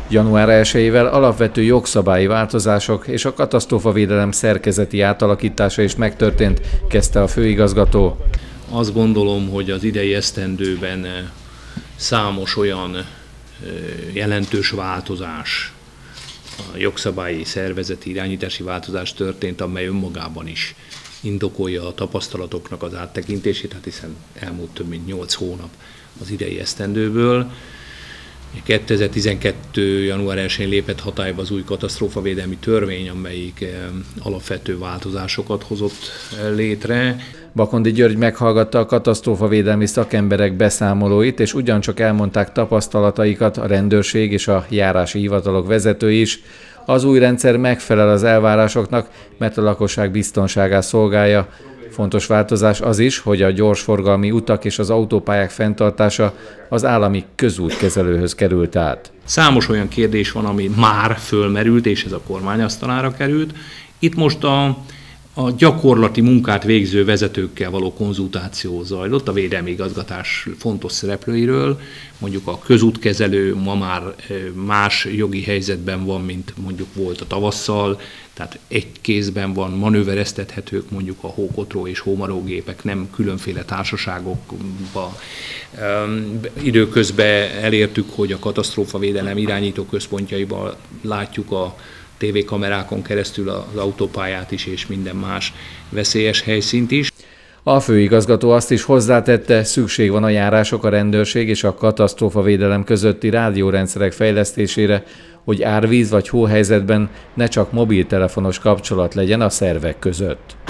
Január 1-ével alapvető jogszabályi változások és a katasztrófavédelem szerkezeti átalakítása is megtörtént, kezdte a főigazgató. Azt gondolom, hogy az idei esztendőben számos olyan jelentős változás, a jogszabályi szervezeti irányítási változás történt, amely önmagában is indokolja a tapasztalatoknak az áttekintését, hát hiszen elmúlt több mint 8 hónap az idei esztendőből. 2012. január 1-én lépett hatályba az új katasztrófavédelmi törvény, amelyik alapvető változásokat hozott létre. Bakondi György meghallgatta a katasztrófavédelmi szakemberek beszámolóit, és ugyancsak elmondták tapasztalataikat a rendőrség és a járási hivatalok vezetői is. Az új rendszer megfelel az elvárásoknak, mert a lakosság biztonságát szolgálja. Fontos változás az is, hogy a gyorsforgalmi utak és az autópályák fenntartása az állami közútkezelőhöz került át. Számos olyan kérdés van, ami már fölmerült, és ez a kormány asztalára került. Itt most a gyakorlati munkát végző vezetőkkel való konzultáció zajlott, a védelmi igazgatás fontos szereplőiről. Mondjuk a közútkezelő ma már más jogi helyzetben van, mint mondjuk volt a tavasszal, tehát egy kézben van, manővereztethetők mondjuk a hókotró és hómarógépek, nem különféle társaságokba. Időközben elértük, hogy a katasztrófavédelem irányító központjaiban látjuk a tévékamerákon keresztül az autópályát is, és minden más veszélyes helyszínt is. A főigazgató azt is hozzátette, szükség van a járások, a rendőrség és a katasztrófavédelem közötti rádiórendszerek fejlesztésére, hogy árvíz vagy hóhelyzetben ne csak mobiltelefonos kapcsolat legyen a szervek között.